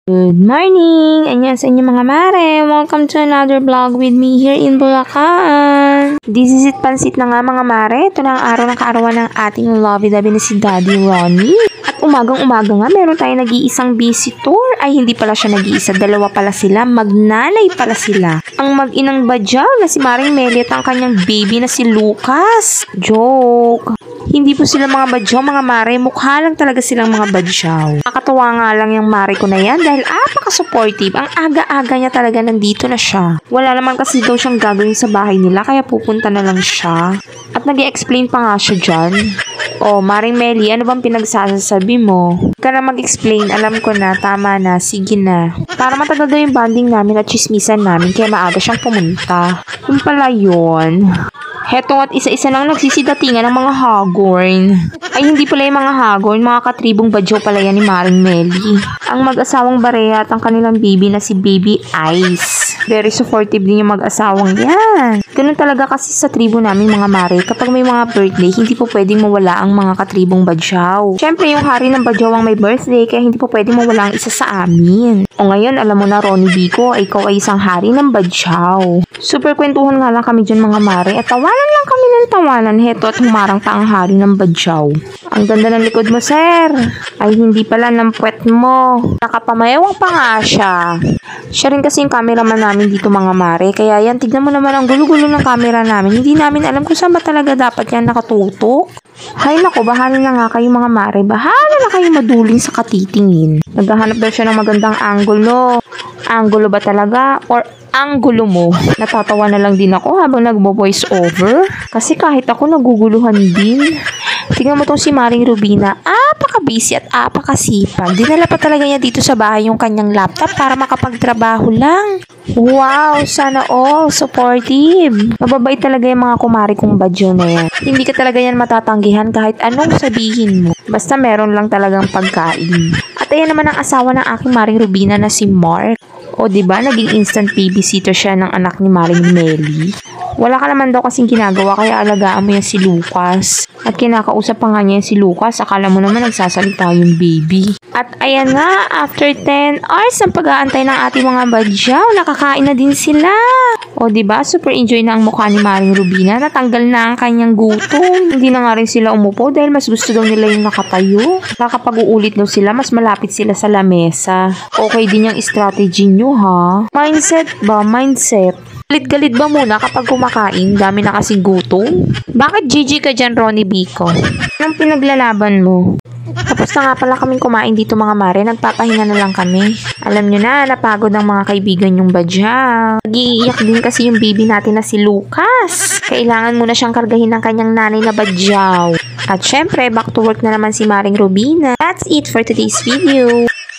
Good morning! Annyeong sa inyo mga mare! Welcome to another vlog with me here in Bulacan! This is it, pansit na nga mga mare. Ito na ang araw ng kaarawan ng ating lovey-dovey na si Daddy Ronnie. At umagang-umaga nga, meron tayong nag-iisang visitor. Ay, hindi pala siya nag-iisa. Dalawa pala sila. Magnanay pala sila. Ang mag-inang badyaw na si Maring Melly at ang kanyang baby na si Lucas. Joke! Hindi po sila mga badyaw, mga mare. Mukha lang talaga silang mga badyaw. Nakakatawa nga lang yung mare ko na yan dahil apaka-supportive. Ang aga-aga niya talaga nandito na siya. Wala naman kasi daw siyang gagawin sa bahay nila kaya pupunta na lang siya. At nag-i-explain pa nga siya dyan. Oh, Maring Melly, ano bang pinagsasabi mo? Huwag ka na mag-explain. Alam ko na, tama na, sige na. Para matagal daw yung bonding namin at chismisan namin kaya maaga siyang pumunta. Yung pala yun. Heto at isa-isa lang nagsisidatingan ng mga hagorn. Ay hindi pala yung mga hagorn, mga katribong badyaw pala yan ni Maring Melly. Ang mag-asawang Barea at ang kanilang baby na si Baby Ice. Very supportive din yung mag-asawang yan. Ganun talaga kasi sa tribo namin mga mare. Kapag may mga birthday, hindi po pwedeng mawala ang mga katribong badyaw. Siyempre yung hari ng badyaw ang may birthday, kaya hindi po pwedeng mawala ang isa sa amin. O ngayon, alam mo na Ronnie Bico, ikaw ay isang hari ng badyaw. Super kwentuhan nga lang kami dyan mga mare at tawanan lang kami ng tawanan. Heto at humarang pa ang hari ng badyaw. Ang ganda ng likod mo, sir. Ay hindi pala ng puwet mo. Nakapamayawang pa nga siya. Siya rin kasi yung cameraman namin dito mga mare. Kaya yan, tignan mo naman ang gulo-gulo ng camera namin. Hindi namin alam kung saan ba talaga dapat yan nakatutok. Hay nako, bahala na nga kayo mga mare. Bahala na kayo maduling sa katitingin. Naghahanap daw siya ng magandang angulo. Angulo ba talaga? Or anggulo mo? Natatawa na lang din ako habang nagbo-voice over. Kasi kahit ako naguguluhan din. Tingnan mo tong si Maring Rubina. Apaka-busy at apakasipag. Dinala pa talaga niya dito sa bahay yung kanyang laptop para makapagtrabaho lang. Wow, sana all supportive. Mababait talaga yung mga kumari kong badyo na yan. Hindi ka talaga yan matatanggihan kahit anong sabihin mo. Basta meron lang talagang pagkain. At ayan naman ang asawa ng aking Maring Rubina na si Mark. O diba, naging instant babysitter siya ng anak ni Maring Melly. Wala ka naman daw kasing ginagawa kaya alagaan mo yan si Lucas. At kinakausap pa nga niya si Lucas, akala mo naman nagsasalita yung baby. At ayan nga, after 10 hours ng pag-aantay ng ating mga badyaw, nakakain na din sila. O diba, super enjoy na ang mukha ni Maring Rubina, natanggal na ang kanyang gutom. Hindi na nga rin sila umupo dahil mas gusto daw nila yung nakatayo. Kapag uulit daw sila, mas malapit sila sa lamesa. Okay din yung strategy nyo ha. Mindset ba? Mindset. Galit-galit ba muna kapag kumakain? Dami na kasing gutom. Bakit GG ka dyan, Ronnie Bico? Anong pinaglalaban mo? Tapos na nga pala kaming kumain dito mga mare. Nagpapahinga na lang kami. Alam nyo na, napagod ang mga kaibigan yung badyaw. Nag-iiyak din kasi yung baby natin na si Lucas. Kailangan muna siyang kargahin ng kanyang nanay na badyaw. At syempre, back to work na naman si Maring Rubina. That's it for today's video.